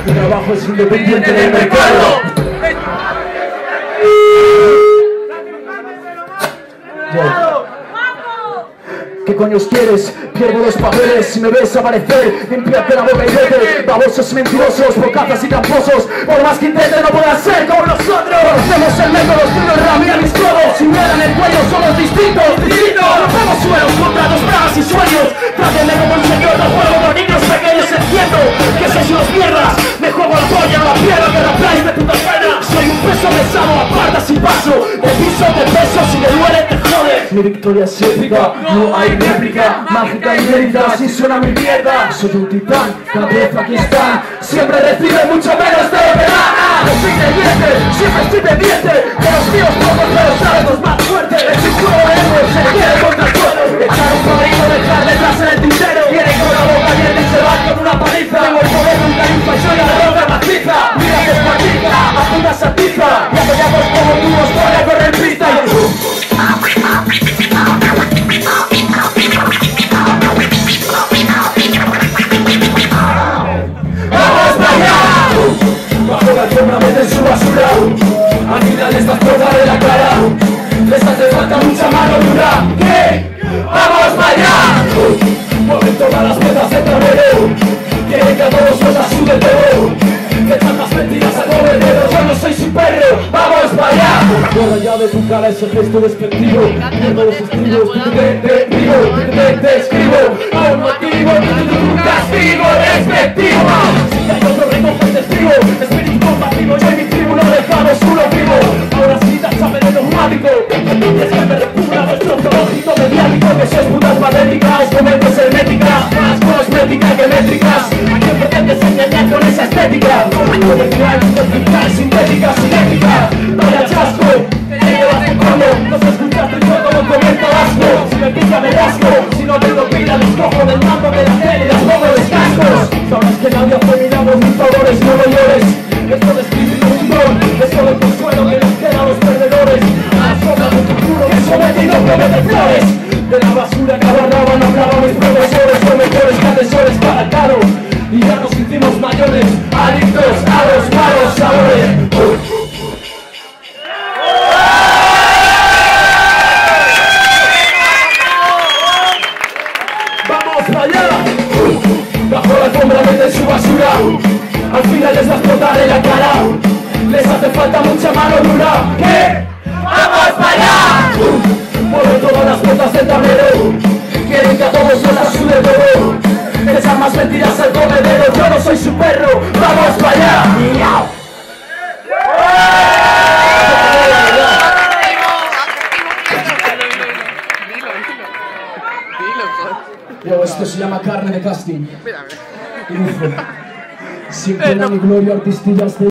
Mi trabajo es independiente del mercado. ¿Qué coños quieres? Pierdo los papeles. Si me ves aparecer, limpiate la boca y vete. Babosos, mentirosos, bocazas y tramposos. Por más que intenten no puedan ser como nosotros. Conocemos el método, estilo el rap, mira mis codos. Si mueran el cuello somos distintos. Rompemos suelos contra tus bravas y sueños. Trátenme como un señor, no juego con niños pequeños. Entiendo que sois unos mierdas. Me juego la polla, la piedra que rapláis de puta pena. Soy un peso pesado, apartas y paso. De piso, de peso, si te duele te jode. Mi victoria es épica, no hay réplica. Mágica y inédita, si suena mi mierda. Soy un titán, cabeza aquí está. Siempre recibe mucho menos de lo que gana. No soy creyente, siempre estoy pendiente de los míos pocos, pero sabes los más fuertes. Es un juego de héroes, se quiere contra el suelo. Echar un cuadrito, dejar detrás en el tintero. Viene con la boca abierta y se va con una paliza. Tengo el poder de un califa y soy la droga maciza. Mira que es partiza, a puta satiza. Y apoyamos como tú os pone a correr pista. Bajo la alfombra meten su basura. Al final les explota de la cara. Les hace falta mucha mano dura. ¿Qué? ¡Vamos para allá! Mueven todas las piezas del tablero. Quieren que a todos nos la sude todo. Que tantas mentiras a todo el dedo. Yo no soy su perro. ¡Vamos para allá! Borra ya de tu cara ese gesto despectivo. Pierdo los estribos. Te escribo. A un motivo. Castigo despectivo. Si hay otro recoge el testigo. Espíritu combativo. Yo y mi tribu no dejamos uno vivo. Ahora sí, tachame de dogmático. Y es que me repugna vuestro zoológico mediático. Que sois putas patéticas. Cometes herméticas. Más cosmética que métricas. ¿A quién pretendes engañar con esa estética? Comercial, vertical, sintética, cinética. Vaya chasco. Te llevas el combo. No se escuchaste yo como comento asco. Si me pica me rasco. Si no tengo pila les cojo del mando de la tele y las pongo los cascos. Sabes que nadie hace milagros ni favores, no lo llores. Esto de espíritu un don. Es solo el consuelo que les queda a los perdedores. A la sombra de tu puro que sometido promete flores. De la basura que abarraban hablaban mis profesores. Son mejores que asesores para caro. Y ya nos hicimos mayores, adictos a los malos sabores. ¡Vamos para allá! Bajo la alfombra meten su basura. Al final les va a explotar en la cara. Les hace falta mucha mano dura. ¿Qué? ¡Vamos para allá! Mueven todas las puertas del tablero. Quieren que a todos nos la sude todo. Echan más mentiras al comedero. Yo no soy su perro. ¡Vamos para allá! ¡Miau! Yo, esto se llama carne de casting. Y dice: sin pena ni gloria, artistillas de